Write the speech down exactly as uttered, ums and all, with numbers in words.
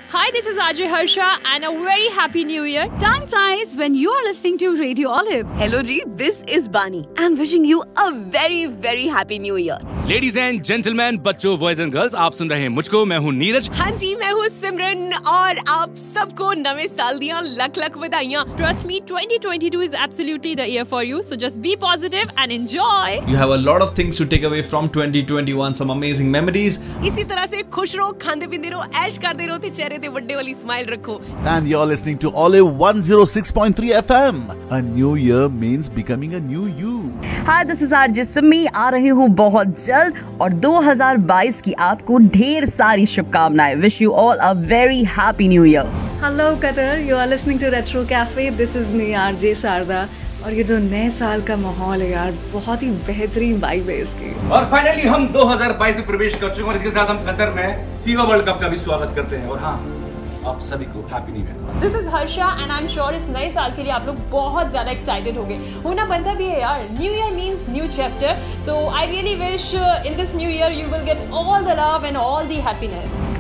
Hi, this is R J Harsha and a very happy new year. Time flies when you are listening to Radio Olive. Hello ji, this is Bani and wishing you a very very happy new year. Ladies and gentlemen, बच्चों, boys and girls, आप सुन रहे हैं मुझको, मैं हूँ नीरज। हाँ जी, मैं हूँ सिमरन और आप सबको नवे साल दियाँ लख लख बधाइयाँ। Trust me, twenty twenty-two is absolutely the year for you. So just be positive and enjoy. You have a lot of things to take away from twenty twenty-one, some amazing memories. इसी तरह से खुश रहो, खाते पीते रहो, ऐश करते रहो, ते चेहरे ते वड्डे वाली स्माइल रखो। And you're listening to Olive one oh six point three F M. A new year means becoming a new you. Hi, this is R J Simmi. आ रही हूँ बहुत जल्द और दो हज़ार बाईस की आपको ढेर सारी शुभकामनाएं. Wish you all a very happy new year. Hello Qatar, you are listening to Retro Cafe. This is me R J Sarda. और ये जो नए साल का माहौल है यार, बहुत ही बेहतरीन वाइब है इसकी। और फाइनली हम दो हज़ार बाईस में प्रवेश कर चुके हैं और इसके साथ हम कतर में फीफा वर्ल्ड कप का भी स्वागत करते हैं। और हाँ, आप सभी को happy new year. This is Harsha and I'm sure इस नए साल के लिए आप लोग बहुत ज्यादा एक्साइटेड होंगे। होना बनता भी है यार। New year means new chapter. So I really wish uh, in this new year you will get all the love and all the happiness.